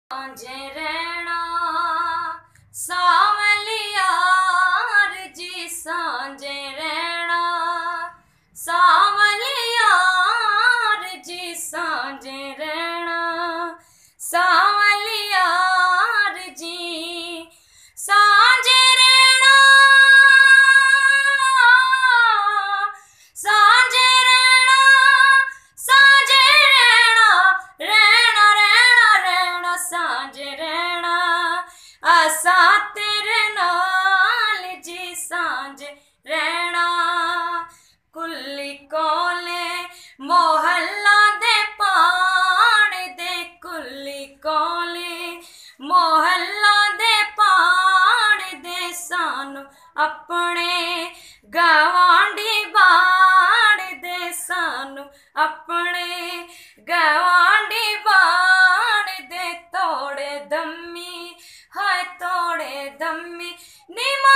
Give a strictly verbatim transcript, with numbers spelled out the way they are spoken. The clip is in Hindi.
सांझे रहना सावलियार जी, सांझे रहना सावलियार जी, सांझे रहना सावलियार जी, सांझे रहना सांझे रहना सांझे रहना रहना रहना रहना सांझे रहना असा तेरे नाल जी, सांझे रहना कुल्ली कोले मोहल्ला दे पान दे, कुल्ली कोले मोहल्ला दे पान दे, सानू अपने गवांडी बाण दे, सानू अपने गवांडी बाण दे, तोड़े दम्मी हाय तोड़े दम्मी नी